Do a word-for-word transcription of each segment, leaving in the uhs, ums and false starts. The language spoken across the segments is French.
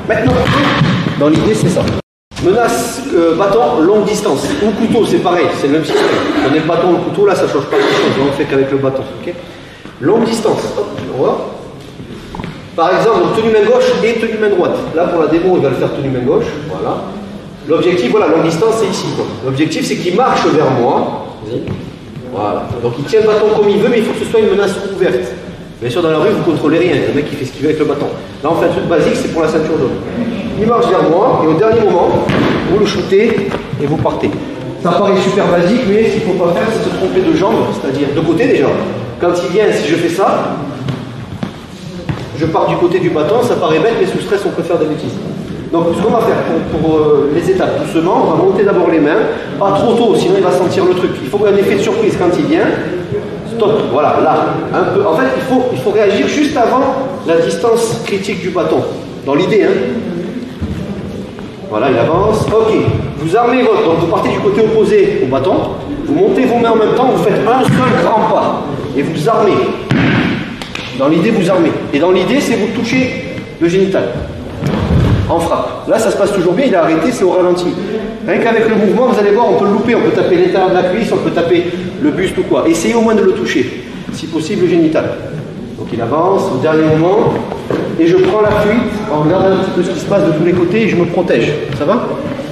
Maintenant, dans l'idée, c'est ça. Menace, euh, bâton, longue distance. Ou couteau, c'est pareil, c'est le même système. On est le bâton, le couteau, là, ça ne change pas grand-chose. On ne fait qu'avec le bâton. Okay, longue distance. Hop, on voit. Par exemple, tenue main gauche et tenue main droite. Là, pour la démo, il va le faire tenue main gauche. Voilà. L'objectif, voilà, longue distance, c'est ici. L'objectif, c'est qu'il marche vers moi. Voilà. Donc, il tient le bâton comme il veut, mais il faut que ce soit une menace ouverte. Bien sûr, dans la rue, vous ne contrôlez rien. Il y a un mec qui fait ce qu'il veut avec le bâton. Là, on fait un truc basique, c'est pour la ceinture jaune. Il marche vers moi, et au dernier moment, vous le shootez et vous partez. Ça paraît super basique, mais ce qu'il ne faut pas faire, c'est se tromper de jambe, c'est-à-dire de côté déjà. Quand il vient, si je fais ça, je pars du côté du bâton, ça paraît bête, mais sous stress, on peut faire des bêtises. Donc, ce qu'on va faire pour, pour euh, les étapes, doucement, on va monter d'abord les mains, pas trop tôt, sinon il va sentir le truc. Il faut un effet de surprise quand il vient. Stop, voilà, là, un peu. En fait, il faut, il faut réagir juste avant la distance critique du bâton. Dans l'idée, hein. Voilà, il avance. Ok, vous armez votre. Donc, vous partez du côté opposé au bâton, vous montez vos mains en même temps, vous faites un seul grand pas et vous armez. Dans l'idée, vous armez. Et dans l'idée, c'est vous toucher le génital. En frappe. Là, ça se passe toujours bien, il a arrêté, c'est au ralenti. Rien qu'avec le mouvement, vous allez voir, on peut le louper, on peut taper l'intérieur de la cuisse, on peut taper le buste ou quoi. Essayez au moins de le toucher, si possible, le génital. Donc il avance, au dernier moment, et je prends la fuite en regardant un petit peu ce qui se passe de tous les côtés et je me protège. Ça va?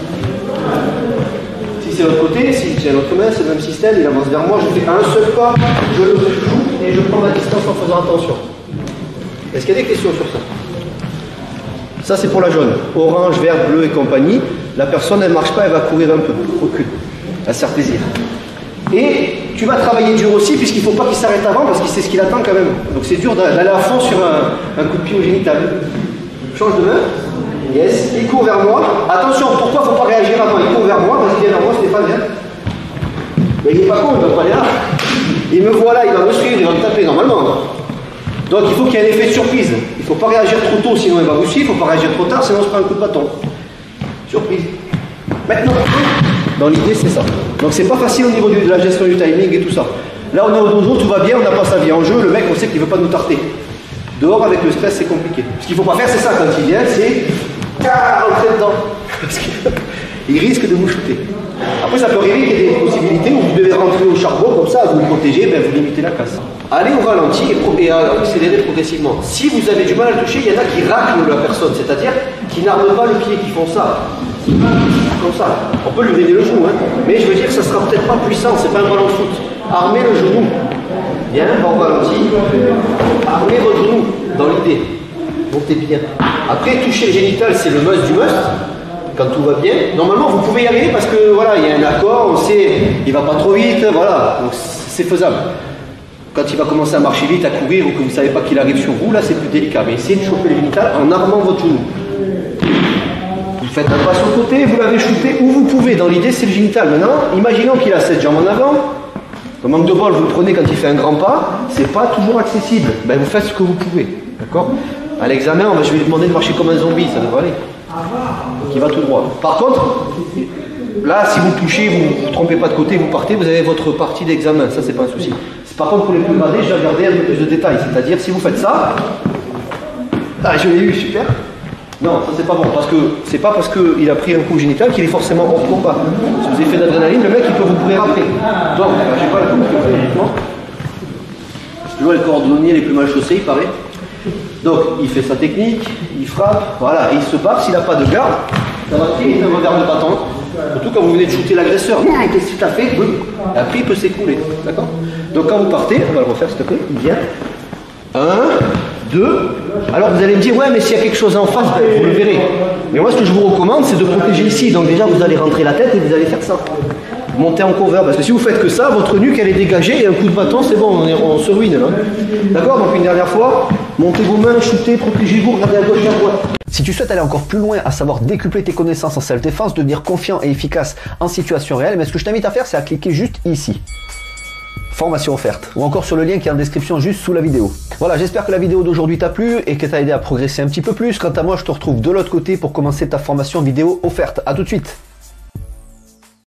Si c'est l'autre côté, si j'ai l'autre main, c'est le même système, il avance vers moi, je fais un seul pas, je le joue et je prends ma distance en faisant attention. Est-ce qu'il y a des questions sur ça? Ça, c'est pour la jaune. Orange, vert, bleu et compagnie. La personne, elle ne marche pas, elle va courir un peu. Recule. Elle se faire plaisir. Et tu vas travailler dur aussi, puisqu'il ne faut pas qu'il s'arrête avant, parce qu'il sait ce qu'il attend quand même. Donc c'est dur d'aller à fond sur un, un coup de pied au génital. Change de main. Yes. Il court vers moi. Attention, pourquoi il ne faut pas réagir avant? Il court vers moi, vas-y, viens vers moi, Stéphane, viens. Mais il n'est pas con, il ne va pas aller là. Il me voit là, il va me suivre, il va me taper normalement. Donc il faut qu'il y ait un effet de surprise. Il ne faut pas réagir trop tôt, sinon il va vous suivre. Il ne faut pas réagir trop tard, sinon on se prend un coup de bâton. Surprise. Maintenant, dans l'idée, c'est ça. Donc c'est pas facile au niveau de la gestion du timing et tout ça. Là, on est au dojo, tout va bien, on n'a pas sa vie en jeu. Le mec, on sait qu'il ne veut pas nous tarter. Dehors, avec le stress, c'est compliqué. Ce qu'il ne faut pas faire, c'est ça quand il vient, c'est rentrer dedans. Parce qu'il risque de vous shooter. Après, ça peut arriver qu'il y ait des possibilités où vous devez rentrer au charbon, comme ça, vous le protégez, ben, vous limitez la casse. Allez au ralenti et, et accélérer progressivement. Si vous avez du mal à le toucher, il y en a qui raclent la personne, c'est-à-dire qui n'arment pas le pied, qui font ça. Comme ça. On peut lui lever le genou, hein. Mais je veux dire, ça sera peut-être pas puissant, c'est pas un ballon de foot. Armez le genou. Bien, au ralenti. Armez votre genou, dans l'idée. Montez bien. Après, toucher le génital, c'est le must du must. Quand tout va bien, normalement vous pouvez y arriver parce que voilà, il y a un accord, on sait, il va pas trop vite, voilà, donc c'est faisable. Quand il va commencer à marcher vite, à courir, ou que vous ne savez pas qu'il arrive sur vous, là c'est plus délicat. Mais essayez de choper le génital en armant votre genou. Vous faites un pas sur le côté, vous l'avez shooté où vous pouvez. Dans l'idée, c'est le génital. Maintenant, imaginons qu'il a cette jambe en avant. Le manque de bol, vous le prenez quand il fait un grand pas, c'est pas toujours accessible. Ben, vous faites ce que vous pouvez, d'accord? À l'examen, je vais lui demander de marcher comme un zombie, ça devrait aller. Donc il va tout droit. Par contre, là, si vous touchez, vous ne vous trompez pas de côté, vous partez, vous avez votre partie d'examen. Ça, c'est pas un souci. Par contre, pour les plus gradés, je vais regarder un peu plus de détails. C'est-à-dire, si vous faites ça, ah, je l'ai eu, super. Non, ça c'est pas bon, parce que c'est pas parce qu'il a pris un coup génital qu'il est forcément hors combat. Si vous avez fait d'adrénaline, le mec il peut vous courir après. Donc, j'ai pas la coupe, uniquement. C'est toujours les cordonniers les plus mal chaussés, il paraît. Donc, il fait sa technique, il frappe, voilà, et il se bat. S'il n'a pas de garde, ça va tirer un revers de bâton. Surtout quand vous venez de shooter l'agresseur. Qu'est-ce que tu as fait? Et après, il peut s'écrouler. D'accord? Donc, quand vous partez, on va le refaire s'il te plaît, il vient. Un, deux. Alors, vous allez me dire, ouais, mais s'il y a quelque chose en face, ben, vous le verrez. Mais moi, ce que je vous recommande, c'est de protéger ici. Donc, déjà, vous allez rentrer la tête et vous allez faire ça. Monter en cover, parce que si vous faites que ça, votre nuque elle est dégagée et un coup de bâton c'est bon, on, est, on se ruine là. D'accord? Donc une dernière fois, montez vos mains, shootez, protégez-vous, regardez à gauche et à droite. Si tu souhaites aller encore plus loin, à savoir décupler tes connaissances en self-défense, devenir confiant et efficace en situation réelle, mais ce que je t'invite à faire, c'est à cliquer juste ici. Formation offerte, ou encore sur le lien qui est en description juste sous la vidéo. Voilà, j'espère que la vidéo d'aujourd'hui t'a plu et que t'a aidé à progresser un petit peu plus. Quant à moi, je te retrouve de l'autre côté pour commencer ta formation vidéo offerte. À tout de suite.